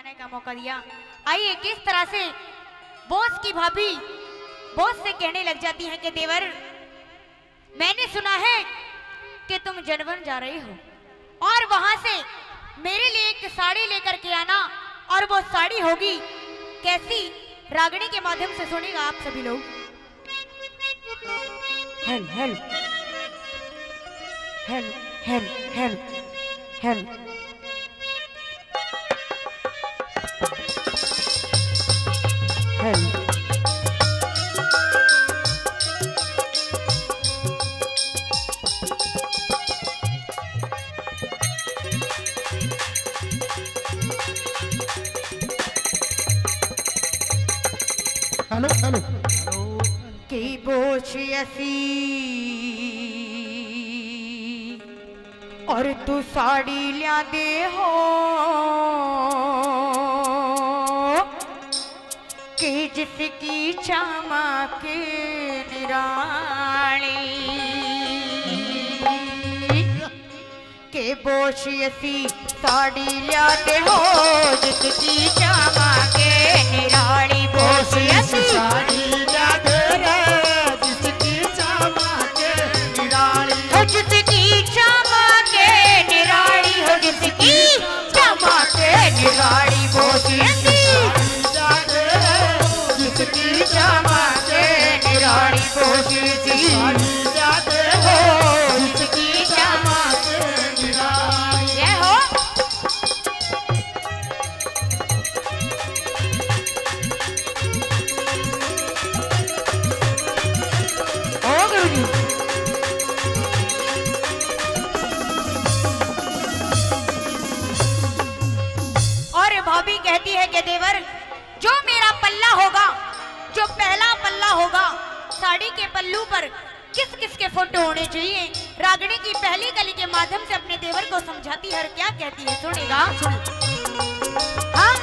समझाने का मौका दिया। आइए किस तरह से बॉस की भाभी बॉस से कहने लग जाती है कि देवर, मैंने सुना है कि तुम जनवन जा रहे हो और वहां से मेरे लिए एक साड़ी लेकर के आना, और वो साड़ी होगी कैसी, रागनी के माध्यम से सुनेगा आप सभी लोग। हेल हेल हेल हेल हेल हेल हेल हेलो हेलो की बोझ ऐसी और तू साड़ी लिया दे हो कि जिसकी चमक निराली के बोझ ऐसी साड़ी लिया दे हो जिसकी चमक निराली, बोझ ऐसी साड़ी लिया दे रे जिसकी चमक निराली, हो जिसकी चमक निराली, हो जिसकी चमक निराली, बोझ ऐसी लिया दे रे जिसकी चमक निराली, बोझ ऐसी लिया दे हो रे जिसकी चमक निराली। ये हो। ओ गुरुजी, और भाभी कहती है कि देवर, जो मेरा पल्ला होगा, जो पहला पल्ला होगा, साड़ी के पल्लू पर किस किस के फोटो होने चाहिए। रागनी की पहली कली के माध्यम से अपने देवर को समझाती है और क्या कहती है, सुनेगा। हाँ,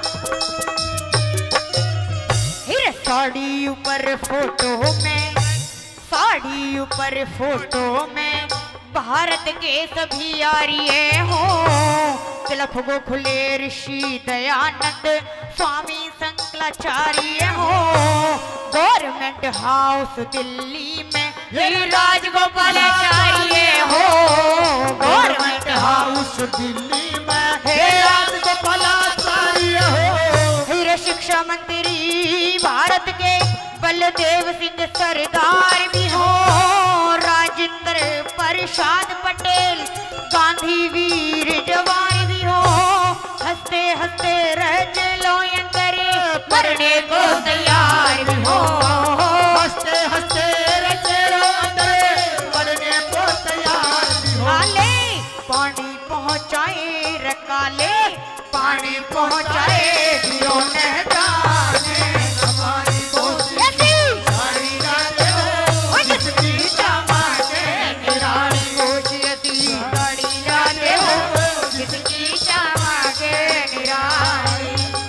हिर साड़ी ऊपर फोटो में, साड़ी ऊपर फोटो में भारत के सभी यारिये हो, तिलक गोखले ऋषि दयानंद स्वामी शंकराचार्य हो, गवर्नमेंट हाउस दिल्ली में राजगोपालाचार्य हो, गवर्नमेंट हाउस दिल्ली में हे राजगोपालाचार्य हो, फिर शिक्षा मंत्री भारत के बलदेव सिंह सरदार भी हो, राजेंद्र प्रसाद पटेल गांधी वीर जवान भी हो, हंसते हंसते रह लोयन करे मरने को तैयार भी हो, हंसते हंसते रचेरो अंदर मरने को तैयार भी हो। काले पानी पहुंचाए रकाले, पानी पहुंचाए दियो ने जाने हमारी कोशिश ऐसी साड़ी डाले हो जिसकी चमक निराली, कोशियती गाड़ी जाने हो जिसकी चमक निराली।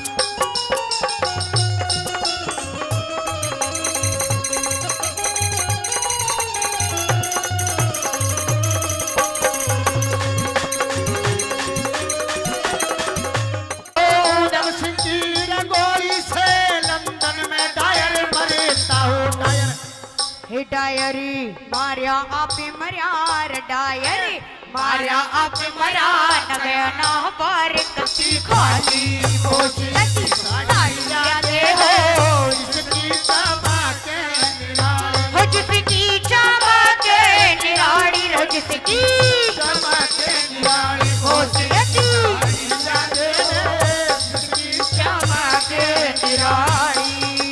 उधम सिंह की रंगोली से लंदन में डायर मरता हूँ डायर। हे डायरी मारिया आपे मरिया रे डायरी मारिया आपे मरिया न गया ना पर कच्ची खाली कोशिश साड़ी डाले हो जिसकी चमक निराली, हो जिसकी चमक निराली, हो जिसकी चमक निराली कोशिश साड़ी डाले रे जिसकी चमक निराली।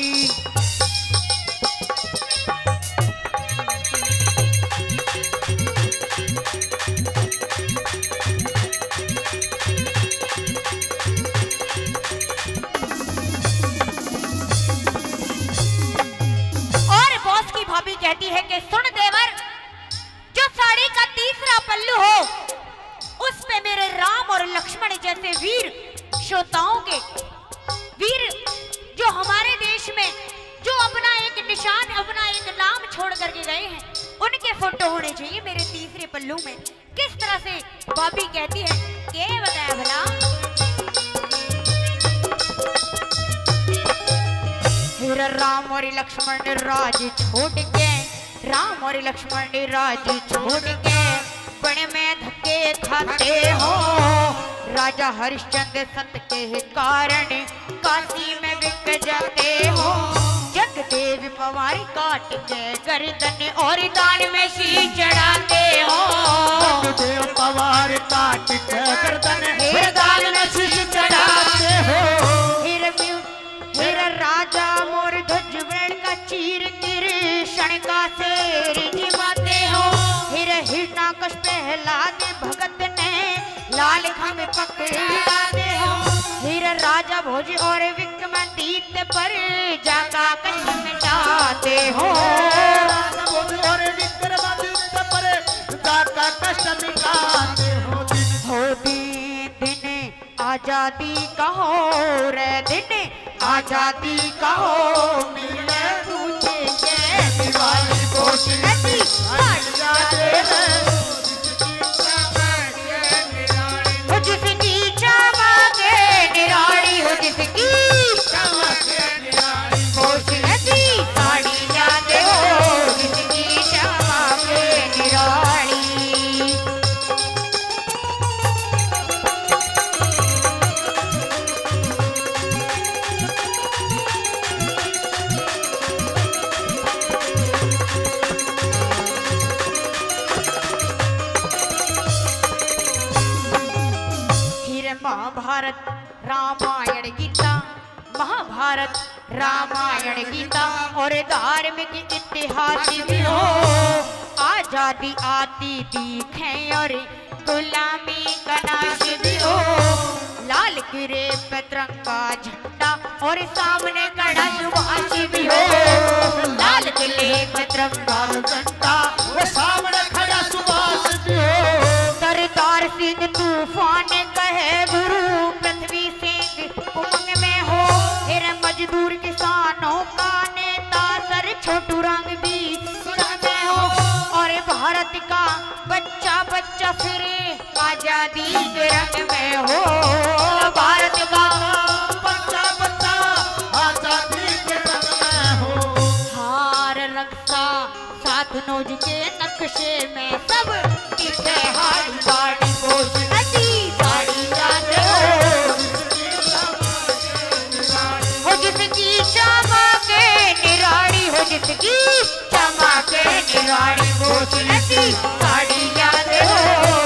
और बॉस की भाभी कहती है कि सुन देवर, जो साड़ी का तीसरा पल्लू हो उस पे मेरे राम और लक्ष्मण जैसे वीर श्रोताओं के वीर जो हमारे देश में जो अपना एक निशान, अपना एक नाम छोड़ करके गए हैं, उनके फोटो होने चाहिए मेरे तीसरे पल्लू में। किस तरह से भाभी कहती है, के बताया भला। फिर राम और लक्ष्मण राज छोड़ के, राम और लक्ष्मण राज छोड़ के बड़े में धक्के खाते हो। राजा हरिश्चंद्र सत के कारण काशी में बिक जाते हो। जगदेव पवार काट के गर्दन और दान में शीश चढ़ाते हो। जगदेव पवार काट के गर्दन और दान में शीश चढ़ाते हो। फिर राजा मोर ध्वज वर्ण का चीर कृष्ण का शेर जिमाते हो। फिर हिरणाकश प्रहलाद भगत ने लाल खंभ पकड़ाते हो। फिर राजा भोज और विक्रमादित्य पर जाका कष्ट मिटाते हो। राजा भोज और विक्रमादित्य पर जाका कष्ट मिटाते हो। दिन आजादी का हो रे, दिन आजादी का हो मिले तुझे ये दिवाली बोझ नदी जाते हैं। हो जिसकी चमके निराली, हो जिसकी चमके निराली बोझ नदी साड़ी जाते हो। जिसकी चमके निराली महाभारत रामायण गीता, महाभारत रामायण गीता और धार्मिक इतिहास भी हो। आजादी आती दिखे और गुलामी का नाश भी हो। लाल किरे पे तिरंगा झंडा और सामने खड़ा सुभाष भी हो। लाल किले पे तिरंगा झंडा और सामने खड़ा सुभाष भी हो। सरदार सिंह तूफान कहे गुरु पृथ्वी सिंह उमंग में हो। फिर मजदूर किसानों का नेता सर छोटू रंग भी सुरंग में हो। और भारत का बच्चा बच्चा फिर आजादी के रंग में हो। भारत का बच्चा बच्चा आजादी के रंग में हो। हार रक्षा साथ नोज के नक्शे में सब दिखे हाड़ी बाड़ी बोझ नदी साड़ी जाते हो। हो जिसकी चमके निराली, हो जिसकी चमके निराली बोझ नदी साड़ी जाते हो।